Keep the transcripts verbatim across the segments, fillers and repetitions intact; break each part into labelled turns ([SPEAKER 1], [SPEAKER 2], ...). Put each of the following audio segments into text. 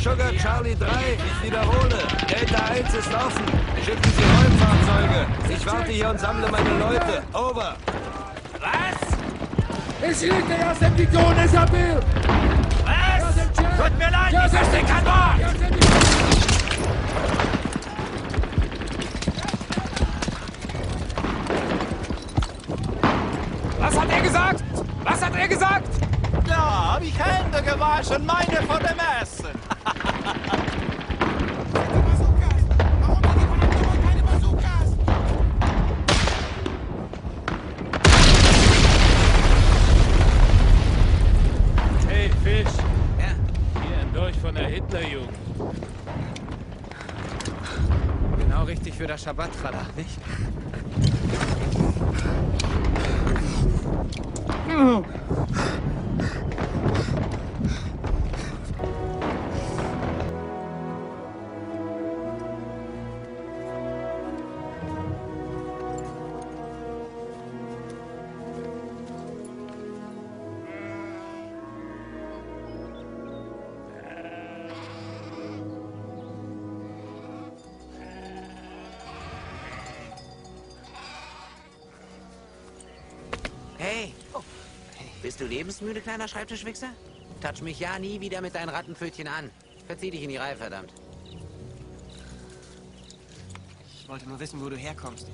[SPEAKER 1] Sugar Charlie drei, ich wiederhole. Delta eins ist offen. Schicken Sie Räumfahrzeuge. Ich warte hier und sammle meine Leute. Over.
[SPEAKER 2] Was?
[SPEAKER 3] Ich liege erst in die Zone, Isabel!
[SPEAKER 2] Was? Tut mir leid, ich verstehe kein Wort! Was hat er gesagt? Was hat er gesagt?
[SPEAKER 4] Da hab ich Hände gewaschen, meine von dem Essen.
[SPEAKER 5] Hey, Fisch.
[SPEAKER 6] Ja,
[SPEAKER 5] Hier ein Dolch von der Hitlerjugend.
[SPEAKER 6] genau richtig für das Schabbat-Challah, nicht? Hey! Bist du lebensmüde, kleiner Schreibtischwichser? Touch mich ja nie wieder mit deinen Rattenpfötchen an. Verzieh dich in die Reihe, verdammt.
[SPEAKER 7] Ich wollte nur wissen, wo du herkommst.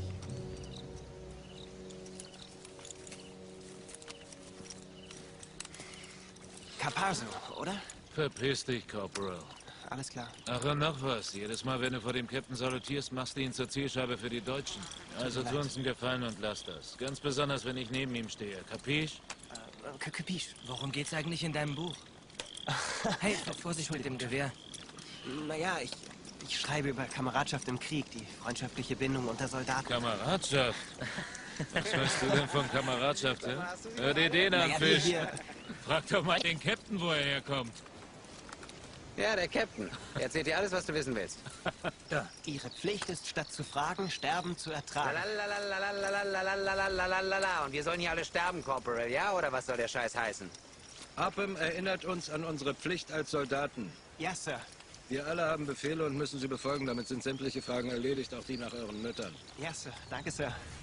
[SPEAKER 7] Caparzo, oder?
[SPEAKER 5] Verpiss dich, Corporal.
[SPEAKER 7] Alles klar.
[SPEAKER 5] Ach, und noch was. Jedes Mal, wenn du vor dem Captain salutierst, machst du ihn zur Zielscheibe für die Deutschen. Also tu uns einen Gefallen und lass das. Ganz besonders, wenn ich neben ihm stehe. Kapisch?
[SPEAKER 7] Äh, Kapisch. Worum geht's eigentlich in deinem Buch? Hey, Vorsicht mit dem Gewehr. Naja, ich, ich schreibe über Kameradschaft im Krieg, die freundschaftliche Bindung unter Soldaten.
[SPEAKER 5] Kameradschaft? Was weißt du denn von Kameradschaft, hä? Hör dir den an,
[SPEAKER 7] Naja,
[SPEAKER 5] Fisch.
[SPEAKER 7] wir hier-
[SPEAKER 5] Frag doch mal den Captain, wo er herkommt.
[SPEAKER 6] Ja, der Captain. Er erzählt dir alles, was du wissen willst.
[SPEAKER 7] Ihre Pflicht ist, statt zu fragen, Sterben zu ertragen.
[SPEAKER 6] Lalalalalalalalalalalalala. Und wir sollen hier alle sterben, Corporal, ja? Oder was soll der Scheiß heißen?
[SPEAKER 1] Upham erinnert uns an unsere Pflicht als Soldaten.
[SPEAKER 7] Ja, Sir.
[SPEAKER 1] Wir alle haben Befehle und müssen sie befolgen. Damit sind sämtliche Fragen erledigt, auch die nach euren Müttern.
[SPEAKER 7] Ja, Sir. Danke, Sir.